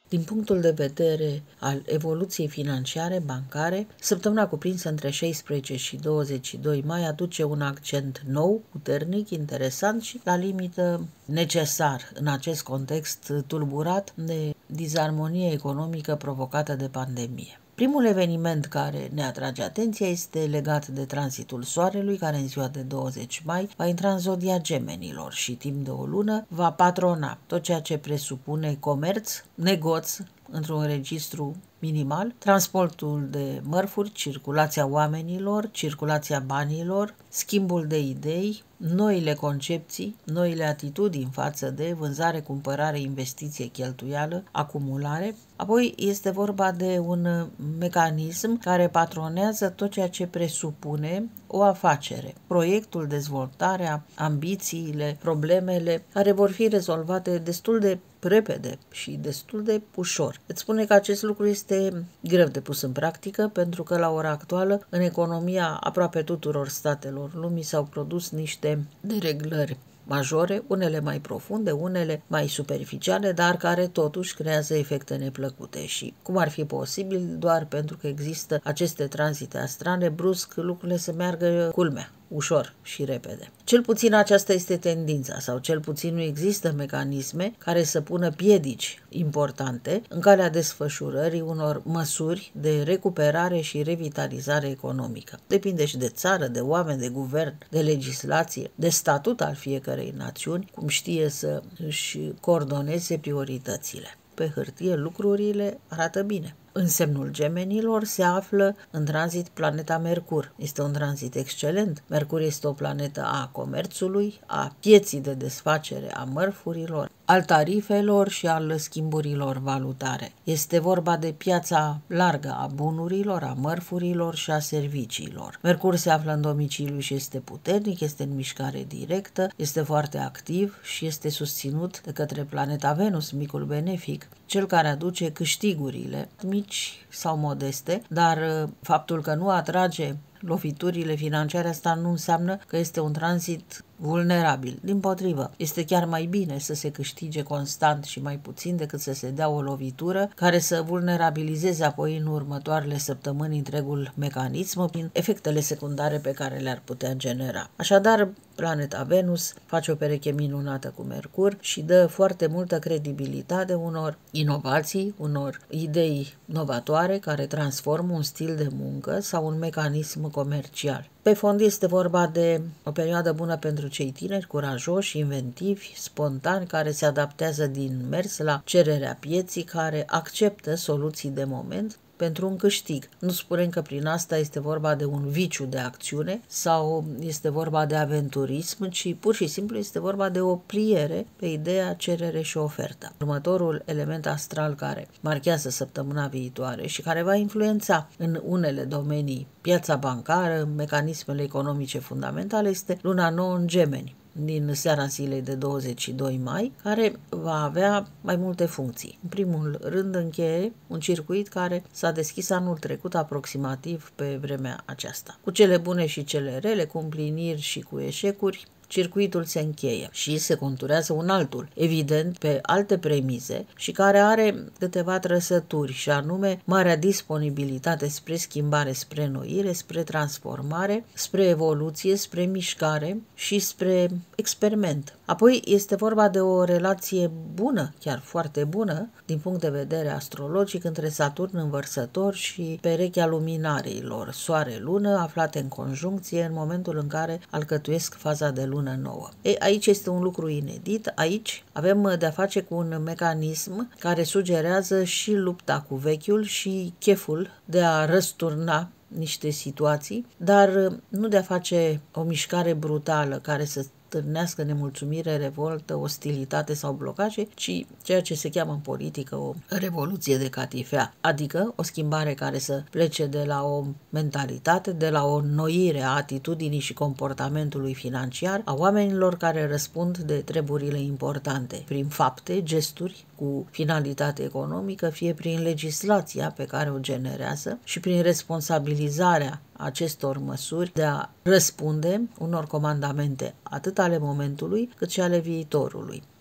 Din punctul de vedere al evoluției financiare, bancare, săptămâna cuprinsă între 16 și 22 mai aduce un accent nou, puternic, interesant și la limită necesar în acest context tulburat de disarmonie economică provocată de pandemie. Primul eveniment care ne atrage atenția este legat de tranzitul Soarelui, care în ziua de 20 mai va intra în zodia Gemenilor și timp de o lună va patrona tot ceea ce presupune comerț, negoț, într-un registru minimal, transportul de mărfuri, circulația oamenilor, circulația banilor, schimbul de idei, noile concepții, noile atitudini față de vânzare, cumpărare, investiție, cheltuială, acumulare. Apoi este vorba de un mecanism care patronează tot ceea ce presupune o afacere, proiectul, dezvoltarea, ambițiile, problemele care vor fi rezolvate destul de repede și destul de ușor. Îți spune că acest lucru este greu de pus în practică pentru că la ora actuală în economia aproape tuturor statelor lumii s-au produs niște dereglări majore, unele mai profunde, unele mai superficiale, dar care totuși creează efecte neplăcute. Și cum ar fi posibil doar pentru că există aceste tranzite astrale, brusc lucrurile să meargă culmea, ușor și repede. Cel puțin aceasta este tendința, sau cel puțin nu există mecanisme care să pună piedici importante în calea desfășurării unor măsuri de recuperare și revitalizare economică. Depinde și de țară, de oameni, de guvern, de legislație, de statut al fiecărei națiuni, cum știe să își coordoneze prioritățile. Pe hârtie lucrurile arată bine. În semnul Gemenilor se află în tranzit planeta Mercur. Este un tranzit excelent. Mercur este o planetă a comerțului, a pieții de desfacere a mărfurilor, al tarifelor și al schimburilor valutare. Este vorba de piața largă a bunurilor, a mărfurilor și a serviciilor. Mercur se află în domiciliu și este puternic, este în mișcare directă, este foarte activ și este susținut de către planeta Venus, micul benefic, cel care aduce câștigurile, mici sau modeste, dar faptul că nu atrage loviturile financiare, asta nu înseamnă că este un tranzit vulnerabil. Dimpotrivă, este chiar mai bine să se câștige constant și mai puțin decât să se dea o lovitură care să vulnerabilizeze apoi în următoarele săptămâni întregul mecanism prin efectele secundare pe care le-ar putea genera. Așadar, planeta Venus face o pereche minunată cu Mercur și dă foarte multă credibilitate unor inovații, unor idei novatoare care transformă un stil de muncă sau un mecanism comercial. Pe fond este vorba de o perioadă bună pentru cei tineri, curajoși, inventivi, spontani, care se adaptează din mers la cererea pieții, care acceptă soluții de moment pentru un câștig. Nu spunem că prin asta este vorba de un viciu de acțiune sau este vorba de aventurism, ci pur și simplu este vorba de o pliere pe ideea cerere și ofertă. Următorul element astral care marchează săptămâna viitoare și care va influența în unele domenii piața bancară, mecanismele economice fundamentale, este luna nouă în Gemeni, din seara zilei de 22 mai, care va avea mai multe funcții. În primul rând încheie un circuit care s-a deschis anul trecut aproximativ pe vremea aceasta. Cu cele bune și cele rele, cu împliniri și cu eșecuri, circuitul se încheie și se conturează un altul, evident pe alte premize și care are câteva trăsături și anume marea disponibilitate spre schimbare, spre înnoire, spre transformare, spre evoluție, spre mișcare și spre experiment. Apoi este vorba de o relație bună, chiar foarte bună, din punct de vedere astrologic, între Saturn în Vărsător și perechea luminarilor, Soare-Lună, aflate în conjuncție în momentul în care alcătuiesc faza de lună nouă. Aici este un lucru inedit, aici avem de-a face cu un mecanism care sugerează și lupta cu vechiul și cheful de a răsturna niște situații, dar nu de a face o mișcare brutală care să stârnească nemulțumire, revoltă, ostilitate sau blocaje, ci ceea ce se cheamă în politică o revoluție de catifea, adică o schimbare care să plece de la o mentalitate, de la o înnoire a atitudinii și comportamentului financiar a oamenilor care răspund de treburile importante, prin fapte, gesturi cu finalitate economică, fie prin legislația pe care o generează și prin responsabilizarea acestor măsuri de a răspunde unor comandamente atât ale momentului cât și ale viitorului.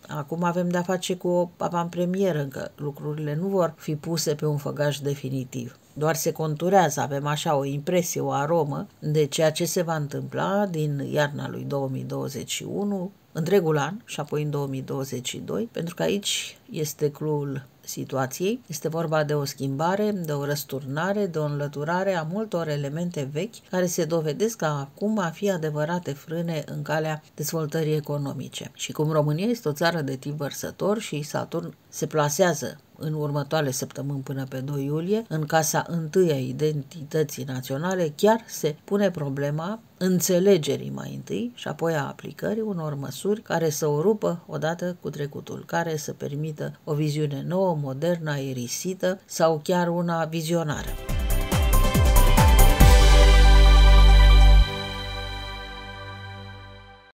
Acum avem de-a face cu o avantpremieră, încă lucrurile nu vor fi puse pe un făgaș definitiv. Doar se conturează, avem așa o impresie, o aromă de ceea ce se va întâmpla din iarna lui 2021, întregul an și apoi în 2022, pentru că aici este clou-ul situației. Este vorba de o schimbare, de o răsturnare, de o înlăturare a multor elemente vechi care se dovedesc acum a fi adevărate frâne în calea dezvoltării economice. Și cum România este o țară de tip vărsător și Saturn se plasează în următoarele săptămâni până pe 2 iulie, în casa întâi a identității naționale, chiar se pune problema înțelegerii mai întâi și apoi a aplicării unor măsuri care să o rupă odată cu trecutul, care să permită o viziune nouă, modernă, aerisită sau chiar una vizionară.